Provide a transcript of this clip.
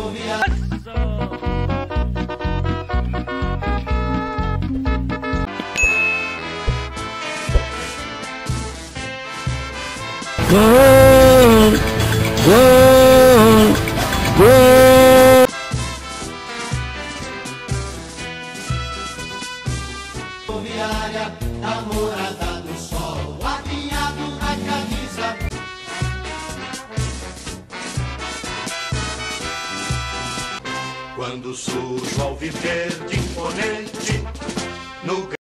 Rodoviária, a morada do sol, apinhado na camisa. Quando surge ao viver de imponente no